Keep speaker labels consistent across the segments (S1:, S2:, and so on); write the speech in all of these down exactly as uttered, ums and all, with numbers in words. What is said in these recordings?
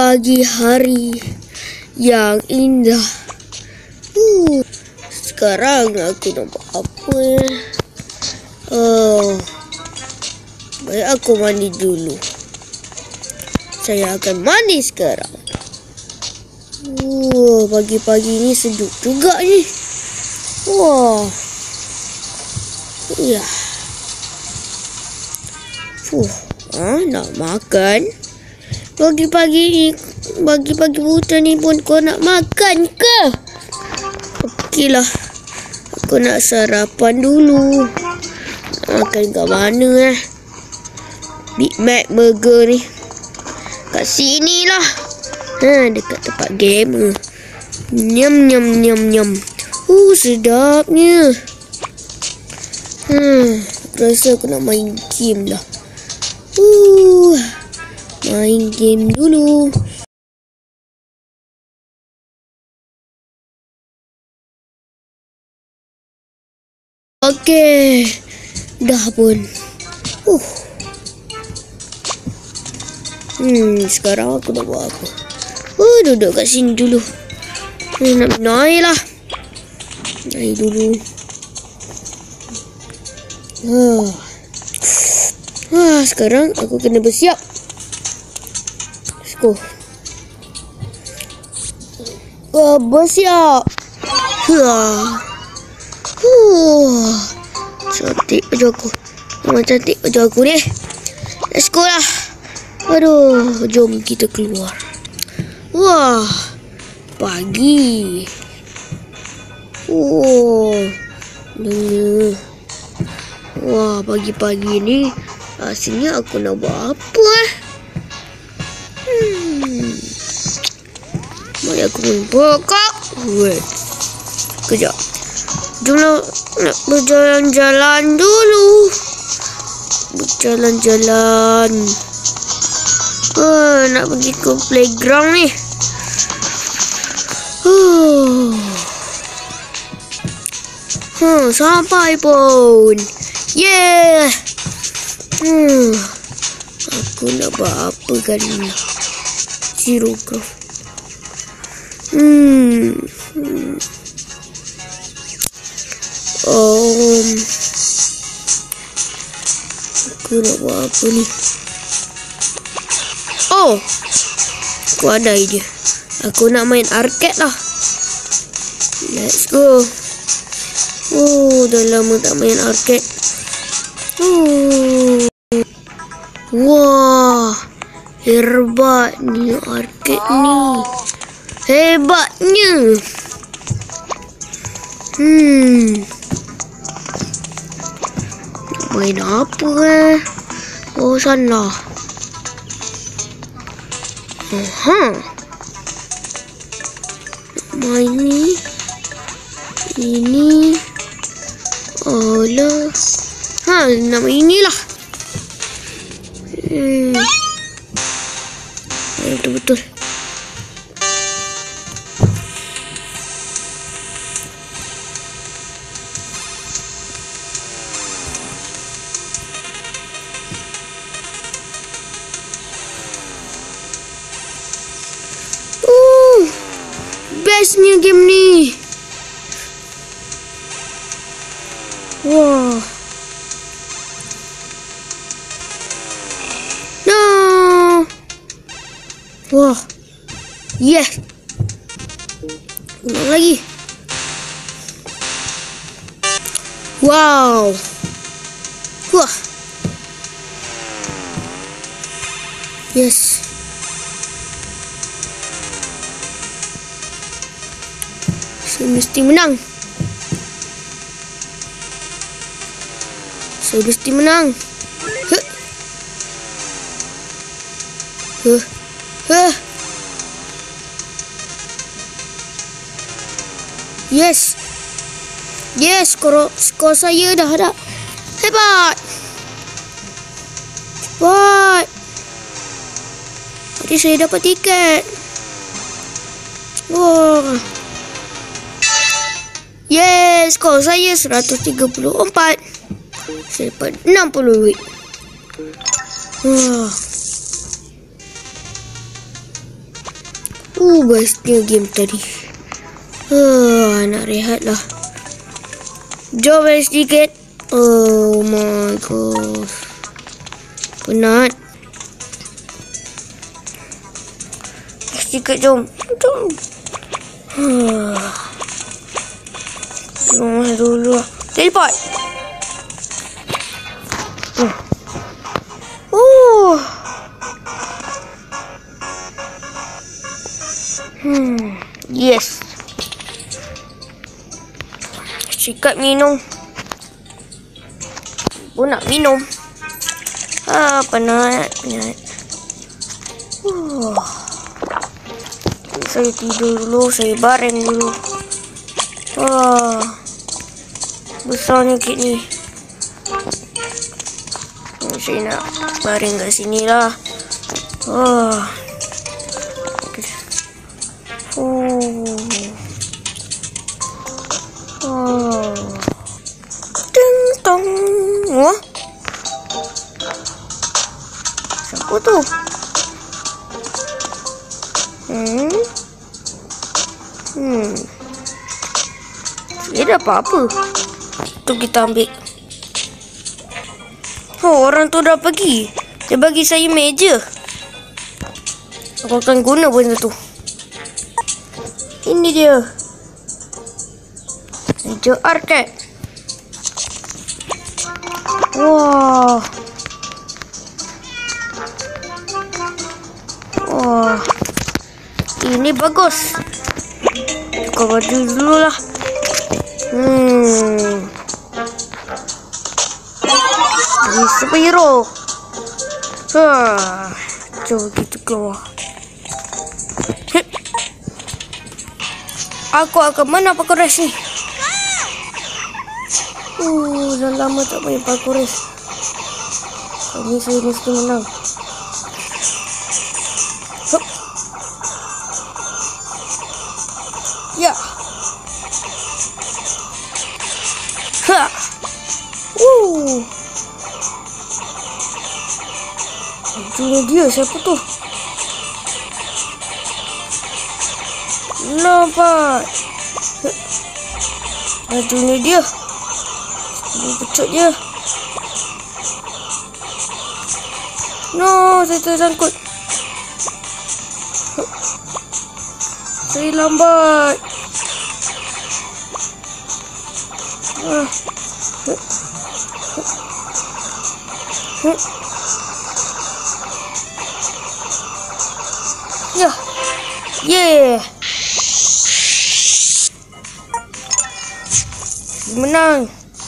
S1: pagi hari yang indah. Uh, sekarang aku nak buat apa ya? Oh, baik aku mandi dulu. Saya akan mandi sekarang. Uh, pagi-pagi ni sejuk juga ni. Wah, ya. Fuh, ah, nak makan. Pagi-pagi ni, pagi-pagi buta ni pun kau nak makan ke? Okeylah, aku nak sarapan dulu. Makan kat mana eh? Big Mac burger ni. Kat sini lah. Ha, dekat tempat gamer. Nyam nyam nyam nyam. Uh, sedapnya. Hmm, rasa aku nak main game lah. Uh, main game dulu. Okey, dah pun. Uh. Hmm, sekarang aku nak buat apa? Oh, duduk kat sini dulu. Hmm, nak minum air lah. Air dulu. Ah. Ah, sekarang aku kena bersiap. Let's go. Ah, bersiap. Ah. Huh. Cantik baju aku. Memang cantik baju aku ni. Let's go lah. Aduh, jom kita keluar. Wah, pagi. Oh, dengar. Wah, pagi-pagi ni asalnya aku nak buat apa eh? Hmm. Mari aku main pokok. Wait. Kejap. Jomlah nak berjalan-jalan dulu. Berjalan-jalan. Oh, nak pergi ke playground ni. Huh. Hmm, sampai pun. Yeah. Hmm. Aku nak buat apa kali ni? Zero growth. Hmm. hmm. Um. Aku nak buat apa ni? Oh, aku ada ide. Aku nak main arcade lah. Let's go. Oh, dah lama tak main arcade. Oh. Wah, hebat ni arcade ni. Hebatnya. Hmm. Main apa eh? Oh, sana. Aha. Main ni. Ini. Alah. Ha, nama inilah. Hmm. Betul-betul. Bestnya game ni. Wah. No. Wah. Yes. Ulang lagi. Wow. Wah. Yes. Saya mesti menang. Saya mesti menang. Huh. Huh. Huh. Yes. Yes, skor, skor saya dah ada. Hebat. Cepat. Tadi saya dapat tiket. Wah. Yes, skor saya seratus tiga puluh empat. Saya dapat enam puluh duit. Wah. Uh, bestnya game tadi. Ah, nak rehat lah. Jom balik sedikit. Oh my god. Penat. Sedikit jom. Jom. Jom dulu. Teleport. Uh. Uh. Hmm. Yes. Sikat minum. Pun nak minum. Ah, penat, penat. Uh. Saya tidur dulu, saya bareng dulu. Wah. Besarnya kit ni. Oh, saya nak bareng kat sini lah. Wah. Oh. Oh. Ding dong. Wah. Siapa tu? Hmm. Hmm. Dia ada apa-apa. Tu kita ambil. Oh, orang tu dah pergi. Dia bagi saya meja. Aku akan guna benda tu. Ini dia. Meja arcade. Wah. Wah. Ini bagus. Tukar baju dulu lah. Hmm. Jadi superhero. Haa. Coba kita keluar. Hip. Aku akan menang parkour race ni. Uh, dah lama tak main parkour race. Kali ni saya mesti menang. Hup. Ya. Ha. Uh. Bajunya dia siapa tu? Nampak. Bajunya dia. Dia pecut dia. No, saya tersangkut. Saya lambat. Ah. Ya. Yeah. Menang.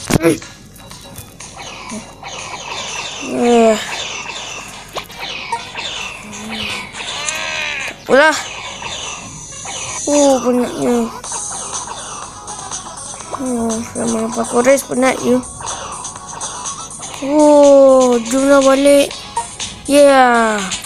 S1: Eh. Takpelah. Oh, penatnya. Oh, sama parkour race penat je. Oh, jomlah balik. Yeah.